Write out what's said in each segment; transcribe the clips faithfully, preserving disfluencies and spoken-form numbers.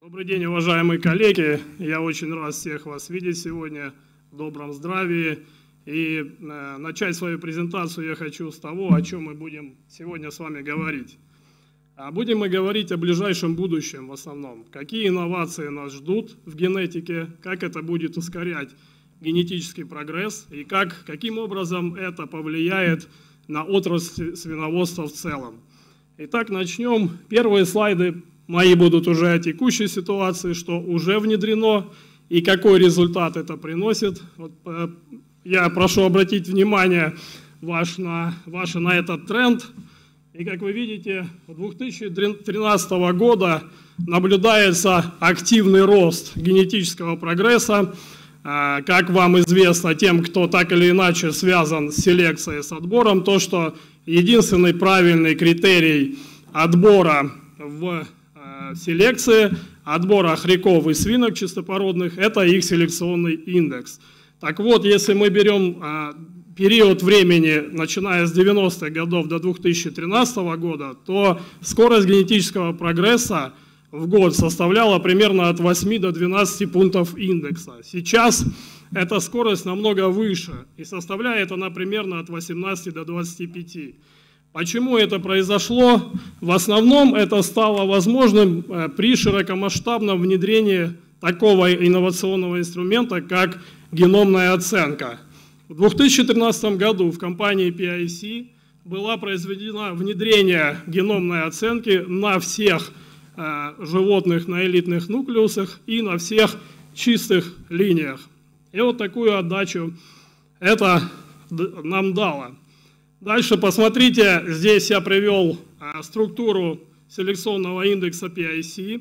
Добрый день, уважаемые коллеги. Я очень рад всех вас видеть сегодня в добром здравии. И э, начать свою презентацию я хочу с того, о чем мы будем сегодня с вами говорить. А будем мы говорить о ближайшем будущем в основном. Какие инновации нас ждут в генетике, как это будет ускорять генетический прогресс и как, каким образом это повлияет на отрасль свиноводства в целом. Итак, начнем. Первые слайды мои будут уже о текущей ситуации, что уже внедрено и какой результат это приносит. Вот, э, я прошу обратить внимание ваш на, ваше на этот тренд. И как вы видите, с две тысячи тринадцатого года наблюдается активный рост генетического прогресса. Э, как вам известно, тем, кто так или иначе связан с селекцией, с отбором, то, что единственный правильный критерий отбора в селекции, отбора хряков и свинок чистопородных, это их селекционный индекс. Так вот, если мы берем а, период времени, начиная с девяностых годов до две тысячи тринадцатого года, то скорость генетического прогресса в год составляла примерно от восьми до двенадцати пунктов индекса. Сейчас эта скорость намного выше и составляет она примерно от восемнадцати до двадцати пяти. Почему это произошло? В основном это стало возможным при широкомасштабном внедрении такого инновационного инструмента, как геномная оценка. В две тысячи тринадцатом году в компании пи ай си было произведено внедрение геномной оценки на всех э, животных на элитных нуклеусах и на всех чистых линиях. И вот такую отдачу это нам дало. Дальше посмотрите, здесь я привел а, структуру селекционного индекса пи ай си,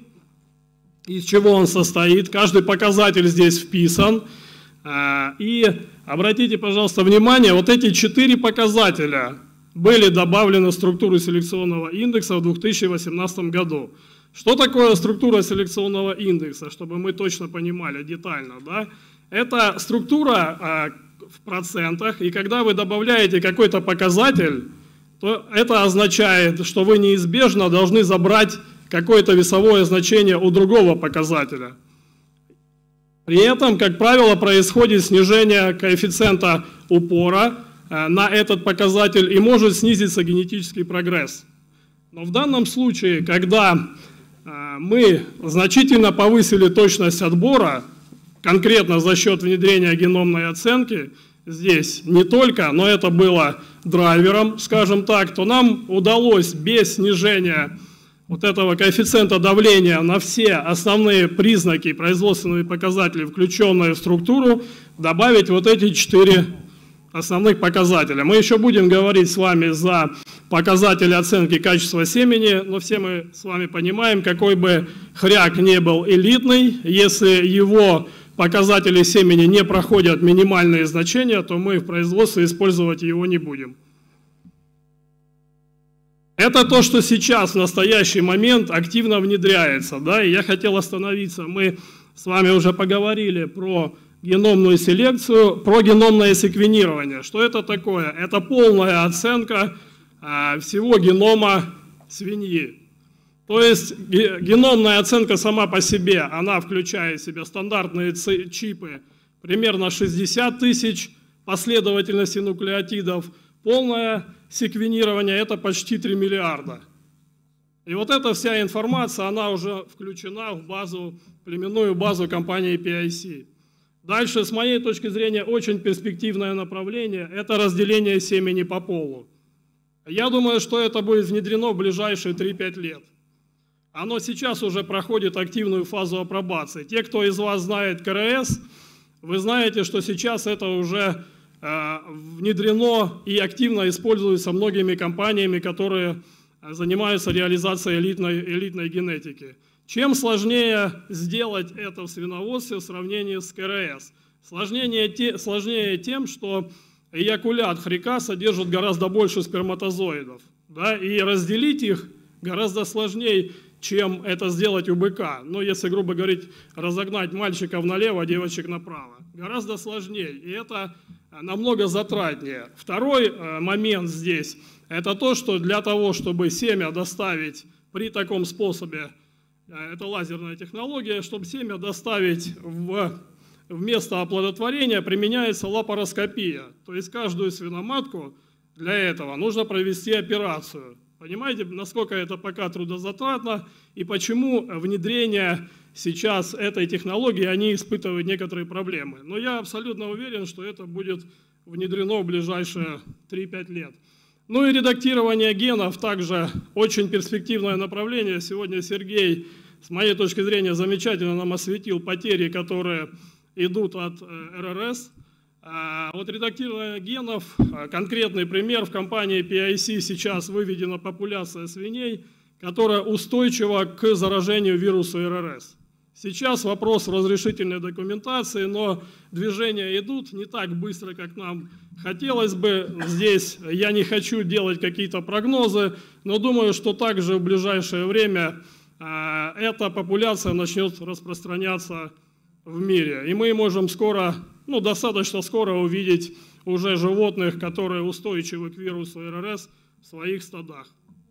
из чего он состоит. Каждый показатель здесь вписан. А, и обратите, пожалуйста, внимание, вот эти четыре показателя были добавлены в структуру селекционного индекса в две тысячи восемнадцатом году. Что такое структура селекционного индекса, чтобы мы точно понимали детально, да? Это структура а, в процентах, и когда вы добавляете какой-то показатель, то это означает, что вы неизбежно должны забрать какое-то весовое значение у другого показателя. При этом, как правило, происходит снижение коэффициента упора на этот показатель и может снизиться генетический прогресс. Но в данном случае, когда мы значительно повысили точность отбора, конкретно за счет внедрения геномной оценки, здесь не только, но это было драйвером, скажем так, то нам удалось без снижения вот этого коэффициента давления на все основные признаки, производственные показатели, включенные в структуру, добавить вот эти четыре основных показателя. Мы еще будем говорить с вами за показатели оценки качества семени, но все мы с вами понимаем, какой бы хряк не был элитный, если его показатели семени не проходят минимальные значения, то мы в производстве использовать его не будем. Это то, что сейчас, в настоящий момент, активно внедряется. Да? И я хотел остановиться. Мы с вами уже поговорили про геномную селекцию, про геномное секвенирование. Что это такое? Это полная оценка а, всего генома свиньи. То есть геномная оценка сама по себе, она включает в себя стандартные чипы, примерно шестьдесят тысяч последовательностей нуклеотидов. Полное секвенирование – это почти три миллиарда. И вот эта вся информация, она уже включена в базу, племенную базу компании пи ай си. Дальше, с моей точки зрения, очень перспективное направление – это разделение семени по полу. Я думаю, что это будет внедрено в ближайшие три-пять лет. Оно сейчас уже проходит активную фазу апробации. Те, кто из вас знает ка эр эс, вы знаете, что сейчас это уже э, внедрено и активно используется многими компаниями, которые занимаются реализацией элитной, элитной генетики. Чем сложнее сделать это в свиноводстве в сравнении с ка эр эс? Сложнее, те, сложнее тем, что эякулят хряка содержит гораздо больше сперматозоидов. Да, и разделить их гораздо сложнее, чем это сделать у быка. Но если, грубо говорить, разогнать мальчиков налево, а девочек направо. Гораздо сложнее, и это намного затратнее. Второй момент здесь, это то, что для того, чтобы семя доставить при таком способе это лазерная технология, чтобы семя доставить в, в место оплодотворения, применяется лапароскопия. То есть каждую свиноматку для этого нужно провести операцию. Понимаете, насколько это пока трудозатратно и почему внедрение сейчас этой технологии, они испытывают некоторые проблемы. Но я абсолютно уверен, что это будет внедрено в ближайшие три-пять лет. Ну и редактирование генов также очень перспективное направление. Сегодня Сергей, с моей точки зрения, замечательно нам осветил потери, которые идут от эр эр эс. А вот редактирование генов, конкретный пример, в компании пи ай си сейчас выведена популяция свиней, которая устойчива к заражению вирусу эр эр эс. Сейчас вопрос в разрешительной документации, но движения идут не так быстро, как нам хотелось бы. Здесь я не хочу делать какие-то прогнозы, но думаю, что также в ближайшее время эта популяция начнет распространяться в мире. И мы можем скоро, ну достаточно скоро увидеть уже животных, которые устойчивы к вирусу эр эр эс в своих стадах.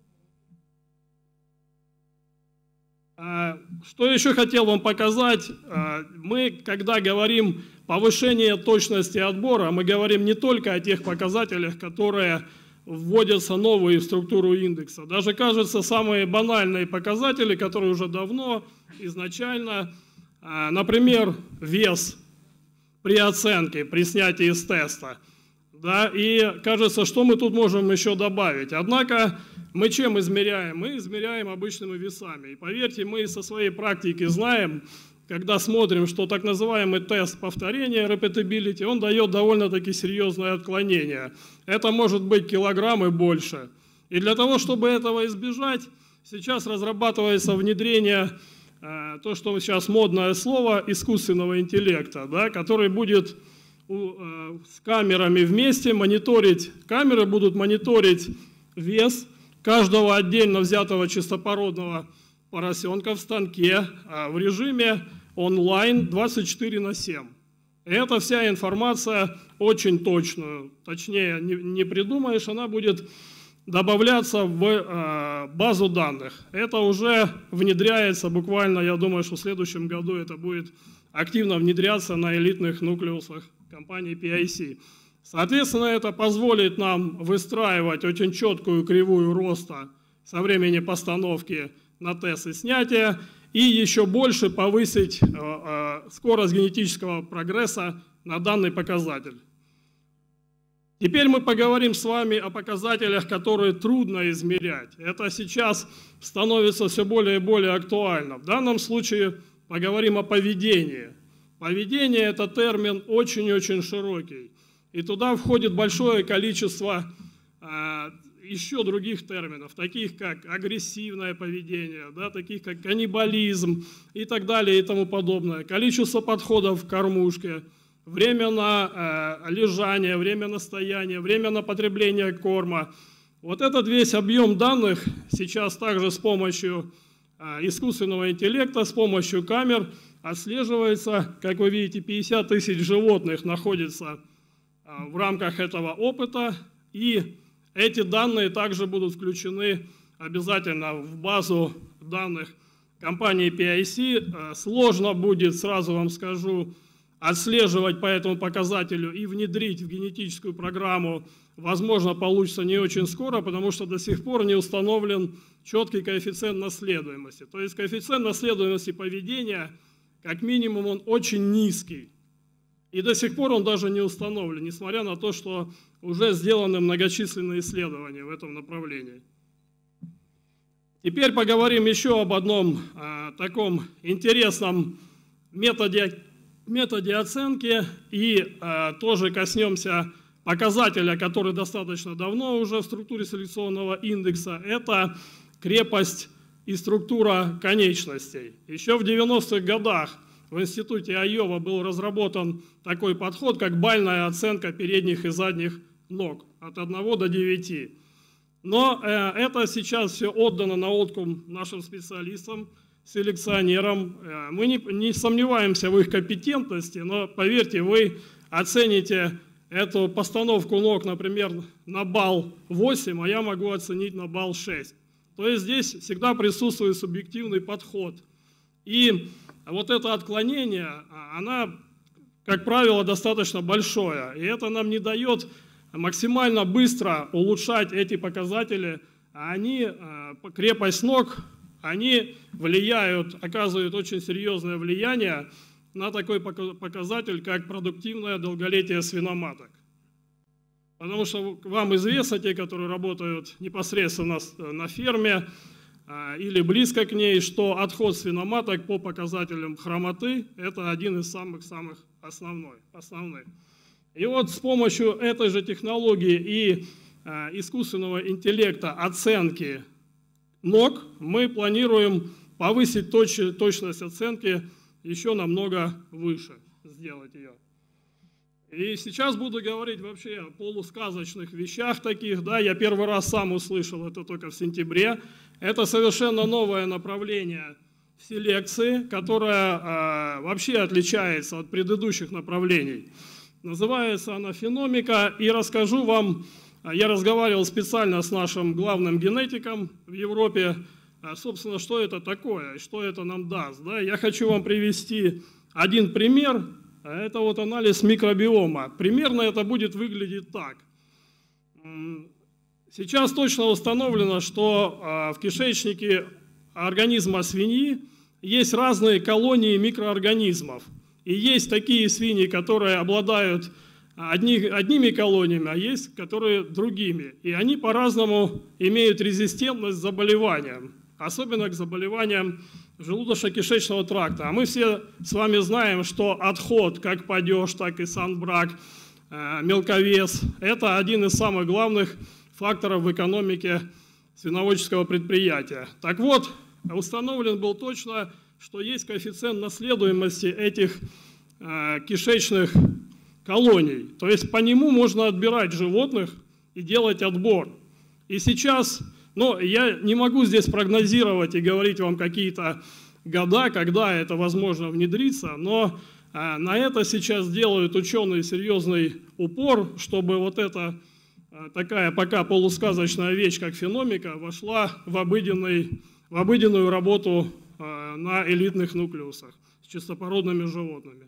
Что еще хотел вам показать? Мы, когда говорим повышение точности отбора, мы говорим не только о тех показателях, которые вводятся новые в структуру индекса. Даже, кажется, самые банальные показатели, которые уже давно, изначально, например, вес при оценке, при снятии с теста. Да, и кажется, что мы тут можем еще добавить. Однако мы чем измеряем? Мы измеряем обычными весами. И поверьте, мы со своей практики знаем, когда смотрим, что так называемый тест повторения, repeatability, он дает довольно-таки серьезное отклонение. Это может быть килограмм и больше. И для того, чтобы этого избежать, сейчас разрабатывается внедрение, э, то, что сейчас модное слово, искусственного интеллекта, да, который будет с камерами вместе мониторить, камеры будут мониторить вес каждого отдельно взятого чистопородного поросенка в станке в режиме онлайн двадцать четыре на семь. И эта вся информация очень точную, точнее не придумаешь, она будет добавляться в базу данных. Это уже внедряется буквально, я думаю, что в следующем году это будет активно внедряться на элитных нуклеусах компании пи ай си. Соответственно, это позволит нам выстраивать очень четкую кривую роста со времени постановки на тест и снятия и еще больше повысить э, э, скорость генетического прогресса на данный показатель. Теперь мы поговорим с вами о показателях, которые трудно измерять. Это сейчас становится все более и более актуально. В данном случае поговорим о поведении. Поведение – это термин очень-очень широкий. И туда входит большое количество а, еще других терминов, таких как агрессивное поведение, да, таких как каннибализм и так далее и тому подобное. Количество подходов к кормушке, время на а, лежание, время на стояние, время на потребление корма. Вот этот весь объем данных сейчас также с помощью а, искусственного интеллекта, с помощью камер отслеживается. Как вы видите, пятьдесят тысяч животных находится в рамках этого опыта, и эти данные также будут включены обязательно в базу данных компании пи ай си. Сложно будет, сразу вам скажу, отслеживать по этому показателю и внедрить в генетическую программу, возможно, получится не очень скоро, потому что до сих пор не установлен четкий коэффициент наследуемости. То есть коэффициент наследуемости поведения, как минимум, он очень низкий. И до сих пор он даже не установлен, несмотря на то, что уже сделаны многочисленные исследования в этом направлении. Теперь поговорим еще об одном а, таком интересном методе, методе оценки и а, тоже коснемся показателя, который достаточно давно уже в структуре селекционного индекса. Это крепость и структура конечностей. Еще в девяностых годах в институте Айова был разработан такой подход, как бальная оценка передних и задних ног от одного до девяти. Но э, это сейчас все отдано на откуп нашим специалистам, селекционерам. Э, мы не, не сомневаемся в их компетентности, но поверьте, вы оцените эту постановку ног, например, на балл восемь, а я могу оценить на балл шесть. То есть здесь всегда присутствует субъективный подход И вот это отклонение, оно, как правило, достаточно большое. И это нам не дает максимально быстро улучшать эти показатели. Они, крепость ног, они влияют, оказывают очень серьезное влияние на такой показатель, как продуктивное долголетие свиноматок. Потому что вам известно, те, которые работают непосредственно на ферме или близко к ней, что отход свиноматок по показателям хромоты – это один из самых-самых основной, основных. И вот с помощью этой же технологии и искусственного интеллекта оценки ног мы планируем повысить точ, точность оценки еще намного выше, сделать ее. И сейчас буду говорить вообще о полусказочных вещах таких, да, я первый раз сам услышал это только в сентябре. Это совершенно новое направление в селекции, которое э, вообще отличается от предыдущих направлений. Называется она феномика, и расскажу вам, я разговаривал специально с нашим главным генетиком в Европе, собственно, что это такое, что это нам даст. Да? Я хочу вам привести один пример. Это вот анализ микробиома. Примерно это будет выглядеть так. Сейчас точно установлено, что в кишечнике организма свиньи есть разные колонии микроорганизмов. И есть такие свиньи, которые обладают одни, одними колониями, а есть, которые другими. И они по-разному имеют резистентность к заболеваниям, особенно к заболеваниям желудочно-кишечного тракта. А мы все с вами знаем, что отход, как падеж, так и санбрак, мелковес – это один из самых главных факторов в экономике свиноводческого предприятия. Так вот, установлен был точно, что есть коэффициент наследуемости этих э, кишечных колоний. То есть по нему можно отбирать животных и делать отбор. И сейчас, ну, я не могу здесь прогнозировать и говорить вам какие-то года, когда это возможно внедриться, но э, на это сейчас делают ученые серьезный упор, чтобы вот эта э, такая пока полусказочная вещь, как феномика, вошла в, обыденный, в обыденную работу э, на элитных нуклеусах с чистопородными животными.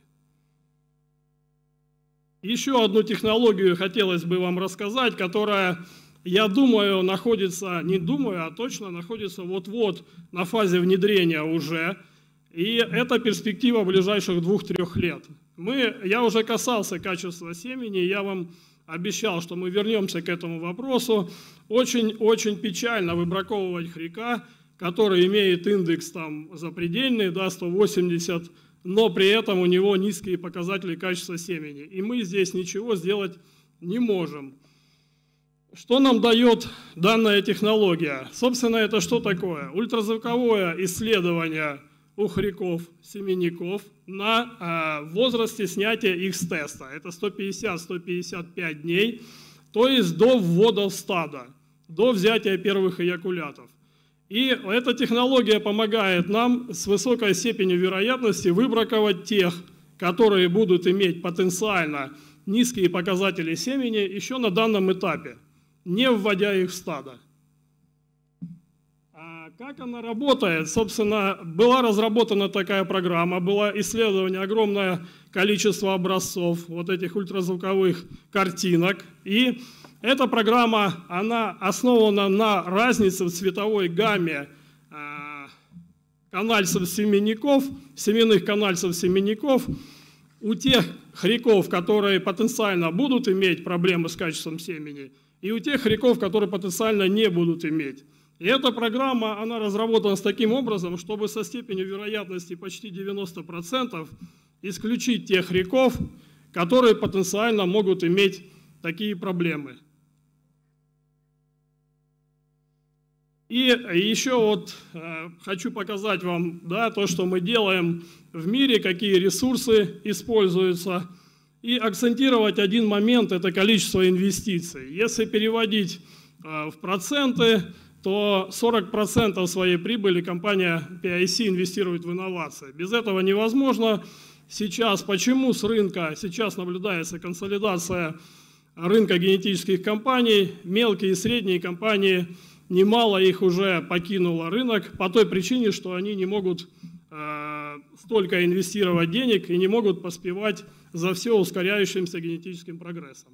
Еще одну технологию хотелось бы вам рассказать, которая, я думаю, находится, не думаю, а точно находится вот-вот на фазе внедрения уже. И это перспектива ближайших двух-трех лет. Мы, я уже касался качества семени, я вам обещал, что мы вернемся к этому вопросу. Очень-очень печально выбраковывать хряка, который имеет индекс там запредельный, да, сто восемьдесят, но при этом у него низкие показатели качества семени. И мы здесь ничего сделать не можем. Что нам дает данная технология? Собственно, это что такое? Ультразвуковое исследование у хряков, семенников на э, возрасте снятия их с теста. Это сто пятьдесят — сто пятьдесят пять дней, то есть до ввода в стадо, до взятия первых эякулятов. И эта технология помогает нам с высокой степенью вероятности выбраковать тех, которые будут иметь потенциально низкие показатели семени еще на данном этапе, не вводя их в стадо. А как она работает? Собственно, была разработана такая программа, было исследование огромное количество образцов вот этих ультразвуковых картинок. И эта программа, она основана на разнице в цветовой гамме канальцев семенников, семенных канальцев семенников у тех хряков, которые потенциально будут иметь проблемы с качеством семени, и у тех хряков, которые потенциально не будут иметь. И эта программа, она разработана с таким образом, чтобы со степенью вероятности почти девяносто процентов исключить тех хряков, которые потенциально могут иметь такие проблемы. И еще вот э, хочу показать вам, да, то, что мы делаем в мире, какие ресурсы используются, и акцентировать один момент – это количество инвестиций. Если переводить э, в проценты, то сорок процентов своей прибыли компания пи ай си инвестирует в инновации. Без этого невозможно. Сейчас, почему с рынка сейчас наблюдается консолидация рынка генетических компаний, мелкие и средние компании – немало их уже покинуло рынок по той причине, что они не могут э, столько инвестировать денег и не могут поспевать за все ускоряющимся генетическим прогрессом.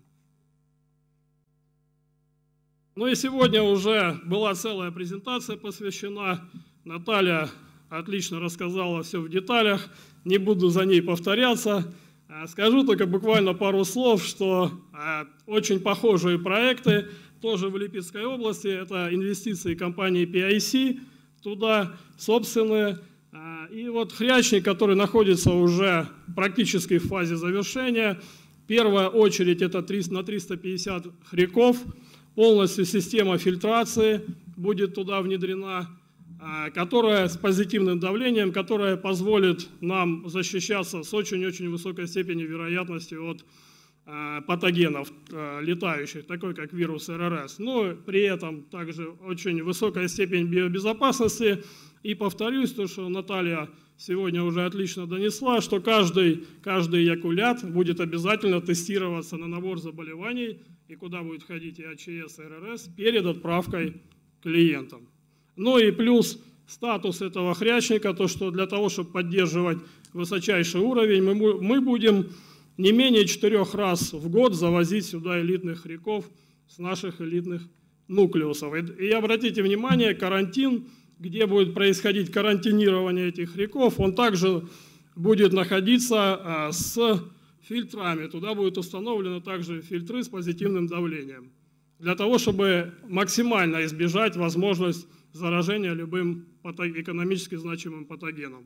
Ну и сегодня уже была целая презентация посвящена. Наталья отлично рассказала все в деталях, не буду за ней повторяться. Скажу только буквально пару слов, что очень похожие проекты тоже в Липецкой области. Это инвестиции компании пи ай си туда, собственные. И вот Хрячник, который находится уже практически в фазе завершения. Первая очередь это на триста пятьдесят хряков. Полностью система фильтрации будет туда внедрена, которая с позитивным давлением, которая позволит нам защищаться с очень-очень высокой степенью вероятности от патогенов летающих, такой как вирус эр эр эс. Но при этом также очень высокая степень биобезопасности. И повторюсь, то, что Наталья сегодня уже отлично донесла, что каждый, каждый эякулят будет обязательно тестироваться на набор заболеваний, и куда будет входить и а че эс, и эр эр эс перед отправкой клиентам. Ну и плюс статус этого хрячника, то что для того, чтобы поддерживать высочайший уровень, мы, мы будем не менее четырех раз в год завозить сюда элитных хряков с наших элитных нуклеусов. И, и обратите внимание, карантин, где будет происходить карантинирование этих хряков, он также будет находиться а, с фильтрами. Туда будут установлены также фильтры с позитивным давлением, для того, чтобы максимально избежать возможность заражения любым экономически значимым патогеном.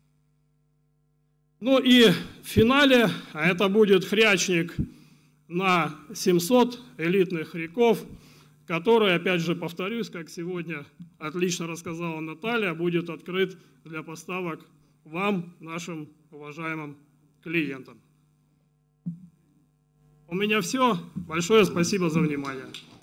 Ну и в финале, а это будет хрячник на семьсот элитных хряков, который, опять же, повторюсь, как сегодня отлично рассказала Наталья, будет открыт для поставок вам, нашим уважаемым клиентам. У меня все. Большое спасибо за внимание.